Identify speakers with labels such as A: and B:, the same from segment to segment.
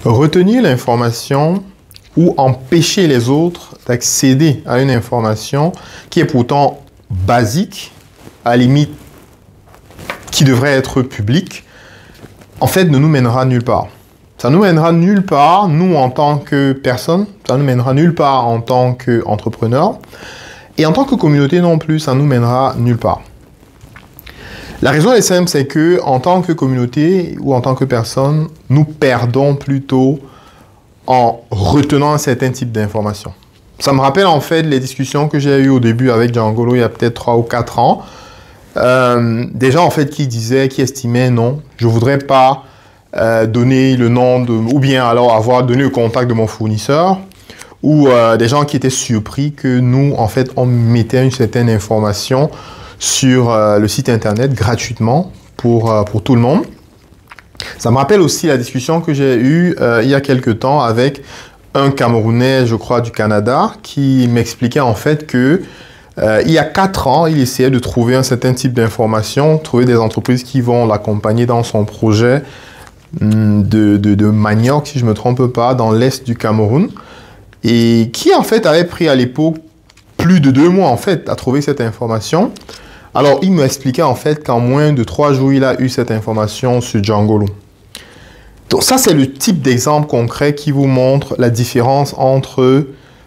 A: Retenir l'information ou empêcher les autres d'accéder à une information qui est pourtant basique, à la limite qui devrait être publique, en fait ne nous mènera nulle part. Ça nous mènera nulle part, nous en tant que personne, ça nous mènera nulle part en tant qu'entrepreneur, et en tant que communauté non plus, ça nous mènera nulle part. La raison est simple, c'est que en tant que communauté ou en tant que personne, nous perdons plutôt en retenant un certain type d'informations. Ça me rappelle en fait les discussions que j'ai eues au début avec Giangolo il y a peut-être 3 ou 4 ans. Des gens en fait qui disaient, qui estimaient non, je voudrais pas donner le nom de, ou bien alors avoir donné le contact de mon fournisseur, ou des gens qui étaient surpris que nous en fait on mettait une certaine information sur le site internet gratuitement pour tout le monde. Ça me rappelle aussi la discussion que j'ai eue il y a quelques temps avec un Camerounais, je crois, du Canada, qui m'expliquait en fait que il y a 4 ans, il essayait de trouver un certain type d'information, trouver des entreprises qui vont l'accompagner dans son projet de manioc, si je ne me trompe pas, dans l'est du Cameroun, et qui en fait avait pris à l'époque plus de 2 mois en fait à trouver cette information. Alors, il m'expliquait en fait qu'en moins de 3 jours, il a eu cette information sur Giangolo. Donc ça, c'est le type d'exemple concret qui vous montre la différence entre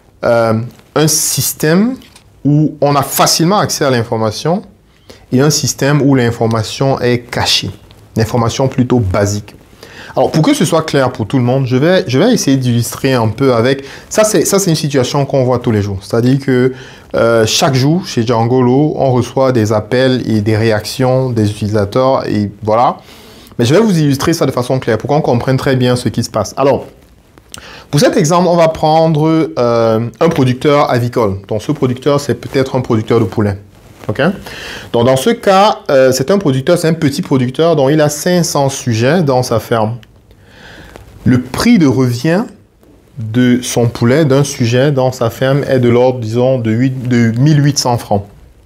A: un système où on a facilement accès à l'information et un système où l'information est cachée, l'information plutôt basique. Alors, pour que ce soit clair pour tout le monde, je vais essayer d'illustrer un peu avec... Ça, c'est une situation qu'on voit tous les jours. C'est-à-dire que chaque jour, chez Giangolo, on reçoit des appels et des réactions des utilisateurs et voilà. Mais je vais vous illustrer ça de façon claire pour qu'on comprenne très bien ce qui se passe. Alors, pour cet exemple, on va prendre un producteur avicole. Donc, ce producteur, c'est peut-être un producteur de poulet. Okay? Donc, dans ce cas, c'est un petit producteur dont il a 500 sujets dans sa ferme. Le prix de revient de son poulet, d'un sujet dans sa ferme, est de l'ordre, disons, de 1800 francs.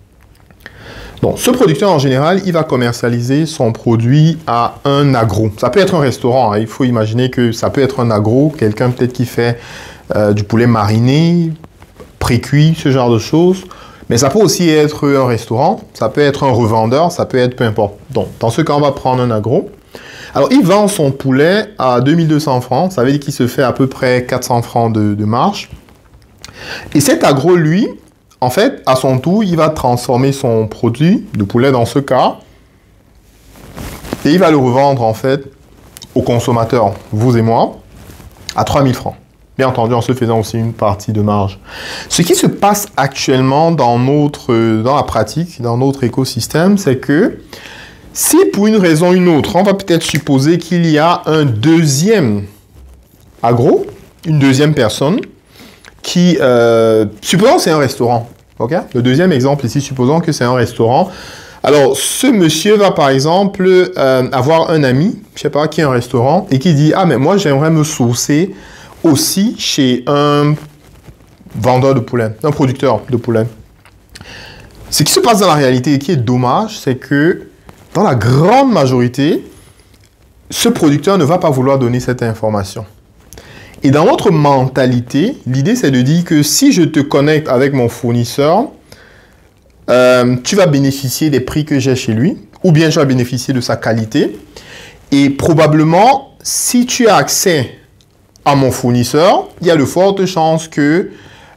A: Donc, ce producteur, en général, il va commercialiser son produit à un agro. Ça peut être un restaurant, hein. Il faut imaginer que ça peut être un agro, quelqu'un peut-être qui fait du poulet mariné, pré-cuit, ce genre de choses. Mais ça peut aussi être un restaurant, ça peut être un revendeur, ça peut être peu importe. Donc, dans ce cas, on va prendre un agro. Alors, il vend son poulet à 2200 francs. Ça veut dire qu'il se fait à peu près 400 francs de marge. Et cet agro, lui, en fait, à son tour, il va transformer son produit de poulet dans ce cas. Et il va le revendre, en fait, aux consommateurs, vous et moi, à 3000 francs. Bien entendu, en se faisant aussi une partie de marge. Ce qui se passe actuellement dans la pratique, dans notre écosystème, c'est que si pour une raison ou une autre, on va peut-être supposer qu'il y a un deuxième agro, une deuxième personne, qui, supposons que c'est un restaurant, ok? Le deuxième exemple ici, supposons que c'est un restaurant. Alors, ce monsieur va par exemple avoir un ami, je sais pas, qui est un restaurant, et qui dit « Ah, mais moi, j'aimerais me sourcer aussi chez un vendeur de poulet, un producteur de poulet. » Ce qui se passe dans la réalité et qui est dommage, c'est que dans la grande majorité, ce producteur ne va pas vouloir donner cette information. Et dans notre mentalité, l'idée c'est de dire que si je te connecte avec mon fournisseur, tu vas bénéficier des prix que j'ai chez lui, ou bien tu vas bénéficier de sa qualité. Et probablement, si tu as accès à mon fournisseur, il y a de fortes chances que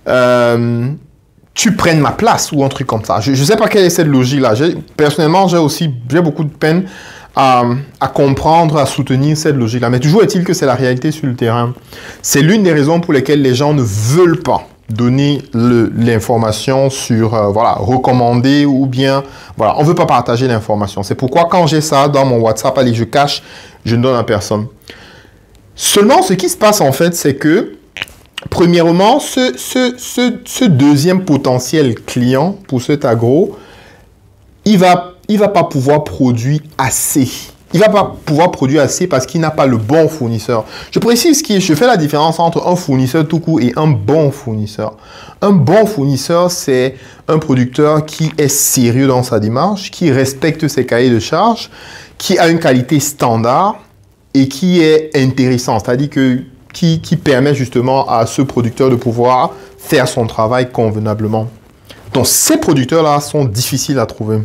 A: tu prennes ma place ou un truc comme ça. Je ne sais pas quelle est cette logique-là. Personnellement, j'ai beaucoup de peine à comprendre, à soutenir cette logique-là. Mais toujours est-il que c'est la réalité sur le terrain. C'est l'une des raisons pour lesquelles les gens ne veulent pas donner l'information sur, voilà, recommander ou bien, voilà, on ne veut pas partager l'information. C'est pourquoi quand j'ai ça dans mon WhatsApp, allez, je cache, je ne donne à personne. Seulement, ce qui se passe en fait, c'est que premièrement, ce deuxième potentiel client pour cet agro, il va pas pouvoir produire assez. Il va pas pouvoir produire assez parce qu'il n'a pas le bon fournisseur. Je précise je fais la différence entre un fournisseur tout court et un bon fournisseur. Un bon fournisseur, c'est un producteur qui est sérieux dans sa démarche, qui respecte ses cahiers de charges, qui a une qualité standard et qui est intéressant, c'est-à-dire qui permet justement à ce producteur de pouvoir faire son travail convenablement. Donc, ces producteurs-là sont difficiles à trouver.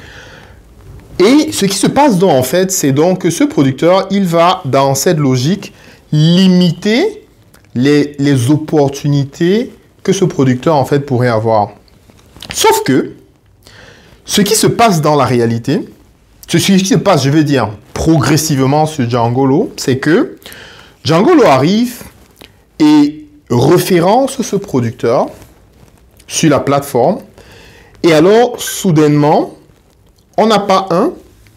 A: Et ce qui se passe donc, en fait, c'est donc que ce producteur, il va, dans cette logique, limiter les opportunités que ce producteur, en fait, pourrait avoir. Sauf que, ce qui se passe dans la réalité, ce qui se passe, je veux dire, progressivement sur Djangolo, c'est que Djangolo arrive et référence ce producteur sur la plateforme. Et alors, soudainement, on n'a pas un,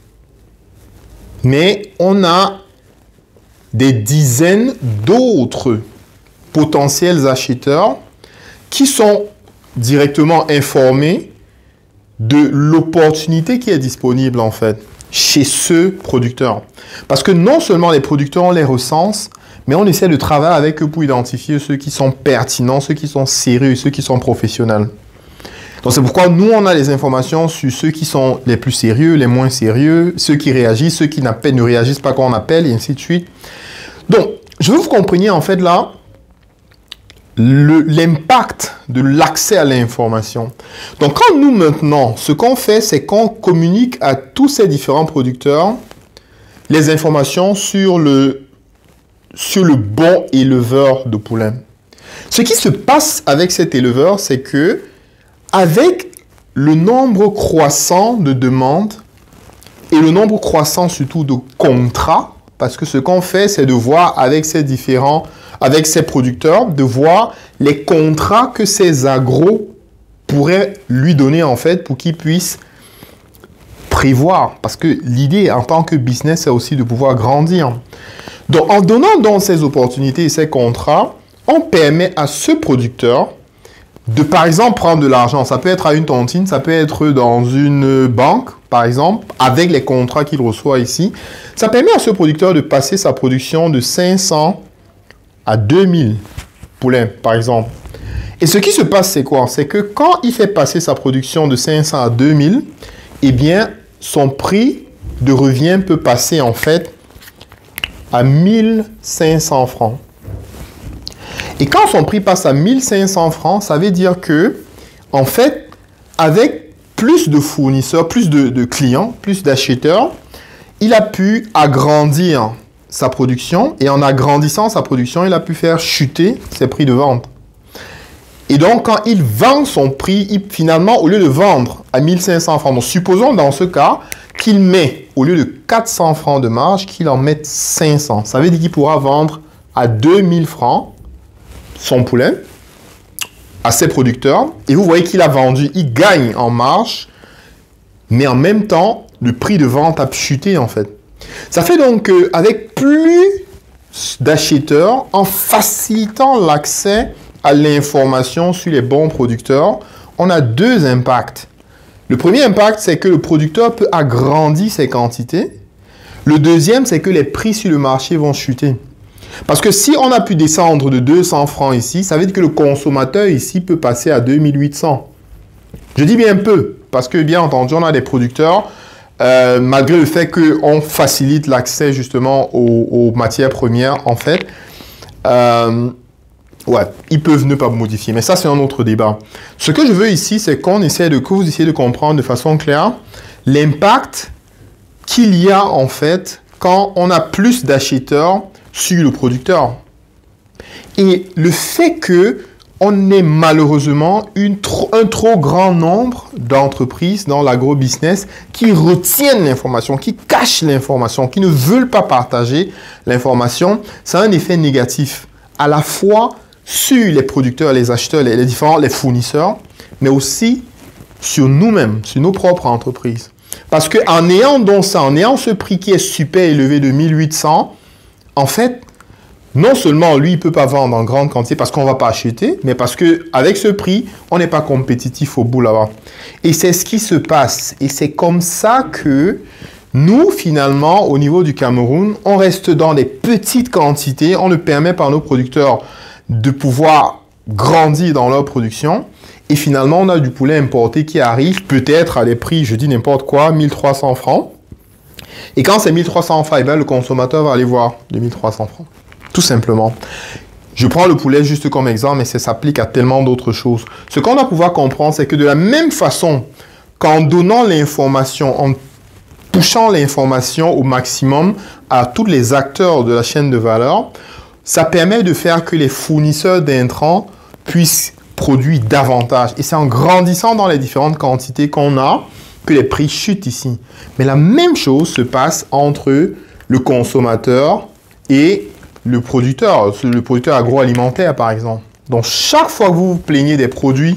A: mais on a des dizaines d'autres potentiels acheteurs qui sont directement informés de l'opportunité qui est disponible en fait chez ce producteur. Parce que non seulement les producteurs, on les recense, mais on essaie de travailler avec eux pour identifier ceux qui sont pertinents, ceux qui sont sérieux, ceux qui sont professionnels. Donc c'est pourquoi nous, on a les informations sur ceux qui sont les plus sérieux, les moins sérieux, ceux qui réagissent, ceux qui ne réagissent pas quand on appelle, et ainsi de suite. Donc, je veux que vous compreniez en fait là l'impact de l'accès à l'information. Donc, quand nous maintenant, ce qu'on fait, c'est qu'on communique à tous ces différents producteurs les informations sur le bon éleveur de poulains. Ce qui se passe avec cet éleveur, c'est que avec le nombre croissant de demandes et le nombre croissant surtout de contrats, parce que ce qu'on fait, c'est de voir avec ces producteurs, de voir les contrats que ces agros pourraient lui donner en fait pour qu'ils puissent prévoir. Parce que l'idée en tant que business, c'est aussi de pouvoir grandir. Donc, en donnant donc ces opportunités et ces contrats, on permet à ce producteur de, par exemple, prendre de l'argent. Ça peut être à une tontine, ça peut être dans une banque, par exemple, avec les contrats qu'il reçoit ici. Ça permet à ce producteur de passer sa production de 500 à 2000 poulains, par exemple. Et ce qui se passe, c'est quoi? C'est que quand il fait passer sa production de 500 à 2000, eh bien, son prix de revient peut passer, en fait, à 1500 francs. Et quand son prix passe à 1500 francs, ça veut dire que, en fait, avec plus de fournisseurs, plus de clients, plus d'acheteurs, il a pu agrandir sa production. Et en agrandissant sa production, il a pu faire chuter ses prix de vente. Et donc, quand il vend son prix, finalement, au lieu de vendre à 1500 francs, donc supposons dans ce cas qu'il met, au lieu de 400 francs de marge, qu'il en mette 500. Ça veut dire qu'il pourra vendre à 2000 francs son poulet à ses producteurs. Et vous voyez qu'il a vendu, il gagne en marge, mais en même temps, le prix de vente a chuté en fait. Ça fait donc qu'avec plus d'acheteurs, en facilitant l'accès à l'information sur les bons producteurs, on a deux impacts. Le premier impact, c'est que le producteur peut agrandir ses quantités. Le deuxième, c'est que les prix sur le marché vont chuter. Parce que si on a pu descendre de 200 francs ici, ça veut dire que le consommateur ici peut passer à 2800. Je dis bien peu, parce que bien entendu, on a des producteurs, malgré le fait qu'on facilite l'accès justement aux matières premières, en fait, ouais, ils peuvent ne pas modifier. Mais ça, c'est un autre débat. Ce que je veux ici, c'est que vous essayez de comprendre de façon claire l'impact qu'il y a en fait quand on a plus d'acheteurs sur le producteur. Et le fait qu'on ait malheureusement un trop grand nombre d'entreprises dans l'agro-business qui retiennent l'information, qui cachent l'information, qui ne veulent pas partager l'information, ça a un effet négatif à la fois sur les producteurs, les acheteurs, les fournisseurs, mais aussi sur nous-mêmes, sur nos propres entreprises. Parce qu'en ayant donc ça, en ayant ce prix qui est super élevé de 1800, en fait, non seulement lui, il ne peut pas vendre en grande quantité parce qu'on ne va pas acheter, mais parce qu'avec ce prix, on n'est pas compétitif au bout là-bas. Et c'est ce qui se passe. Et c'est comme ça que nous, finalement, au niveau du Cameroun, on reste dans des petites quantités. On ne permet pas à nos producteurs de pouvoir grandir dans leur production. Et finalement, on a du poulet importé qui arrive peut-être à des prix, je dis n'importe quoi, 1300 francs. Et quand c'est 1300 francs, eh ben, le consommateur va aller voir 2300 francs. Tout simplement. Je prends le poulet juste comme exemple, mais ça s'applique à tellement d'autres choses. Ce qu'on doit pouvoir comprendre, c'est que de la même façon qu'en donnant l'information, en poussant l'information au maximum à tous les acteurs de la chaîne de valeur, ça permet de faire que les fournisseurs d'intrants puissent produire davantage. Et c'est en grandissant dans les différentes quantités qu'on a que les prix chutent ici. Mais la même chose se passe entre le consommateur et le producteur agroalimentaire, par exemple. Donc, chaque fois que vous vous plaignez des produits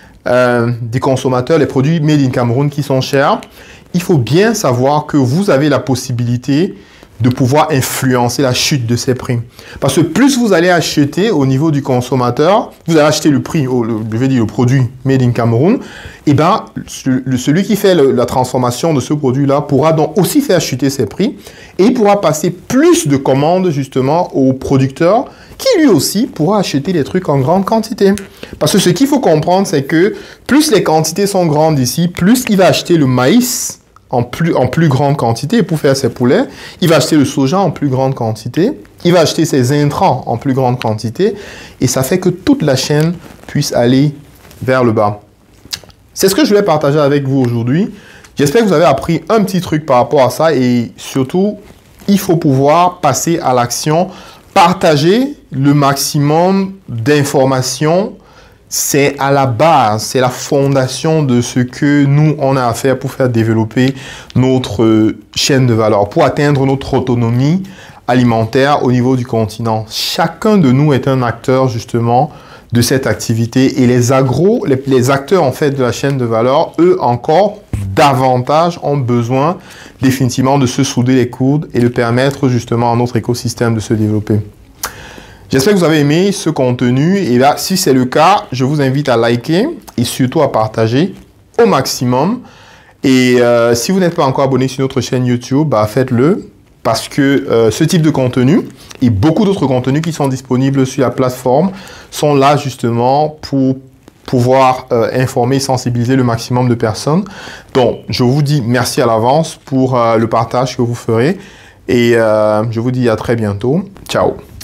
A: des consommateurs, les produits made in Cameroun qui sont chers, il faut bien savoir que vous avez la possibilité de pouvoir influencer la chute de ces prix. Parce que plus vous allez acheter au niveau du consommateur, vous allez acheter le prix, je vais dire le produit made in Cameroun, et bien celui qui fait la transformation de ce produit-là pourra donc aussi faire chuter ses prix et il pourra passer plus de commandes justement au producteur qui lui aussi pourra acheter les trucs en grande quantité. Parce que ce qu'il faut comprendre, c'est que plus les quantités sont grandes ici, plus il va acheter le maïs en plus grande quantité pour faire ses poulets. Il va acheter le soja en plus grande quantité. Il va acheter ses intrants en plus grande quantité. Et ça fait que toute la chaîne puisse aller vers le bas. C'est ce que je voulais partager avec vous aujourd'hui. J'espère que vous avez appris un petit truc par rapport à ça. Et surtout, il faut pouvoir passer à l'action. Partager le maximum d'informations. C'est à la base, c'est la fondation de ce que nous, on a à faire pour faire développer notre chaîne de valeur, pour atteindre notre autonomie alimentaire au niveau du continent. Chacun de nous est un acteur, justement, de cette activité. Et les acteurs, en fait, de la chaîne de valeur, eux, encore davantage, ont besoin, définitivement, de se souder les coudes et de permettre, justement, à notre écosystème de se développer. J'espère que vous avez aimé ce contenu et là, si c'est le cas, je vous invite à liker et surtout à partager au maximum. Et si vous n'êtes pas encore abonné sur notre chaîne YouTube, bah, faites-le parce que ce type de contenu et beaucoup d'autres contenus qui sont disponibles sur la plateforme sont là justement pour pouvoir informer et sensibiliser le maximum de personnes. Donc, je vous dis merci à l'avance pour le partage que vous ferez et je vous dis à très bientôt. Ciao!